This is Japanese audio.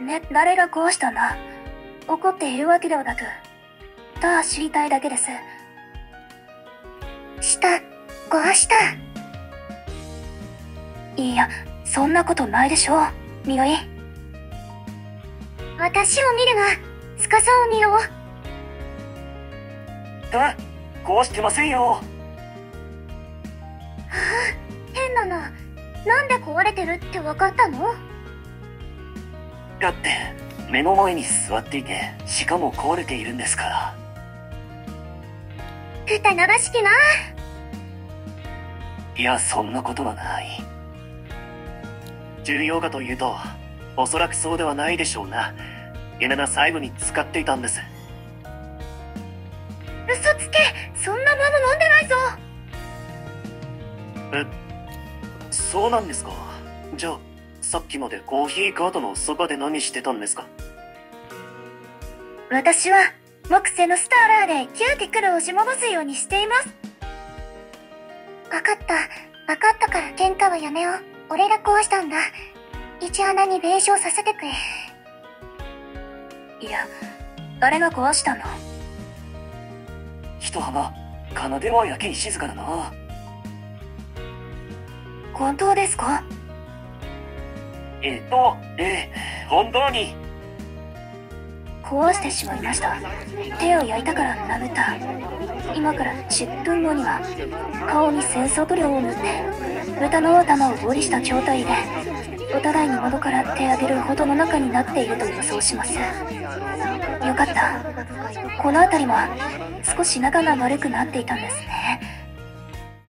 誰が壊したんだ？怒っているわけではなく、ただ知りたいだけです。壊した。いや、そんなことないでしょう、みのり。私を見るな、司を見ろ。 壊してませんよ。 変なな。なんで壊れてるって分かったの？ だって、目の前に座っていて、しかも壊れているんですから。 歌ならしきな。 いや、そんなことはない。重要かというと、おそらくそうではないでしょうな。エナナ細部に使っていたんです。 嘘つけ、そんなもの飲んでないぞ。 そうなんですか。じゃあ、さっきまでコーヒーカートのそばで何してたんですか？ 私は、木製のスターラーでキューティクルをしもばすようにしています。わかったから喧嘩はやめよう。俺が壊したんだ。一穴に弁償させてくれ。いや、誰が壊したの？ 一浜、奏ではやけに静かだな。 本当ですか？ 本当に。 壊してしまいました。手を焼いたから舐めた。今から10分後には顔に戦争塗料を塗って豚の頭を折りした状態でお互いに窓から手上げるほどの中になっていると予想します。よかった。この辺りも少し仲が悪くなっていたんですね。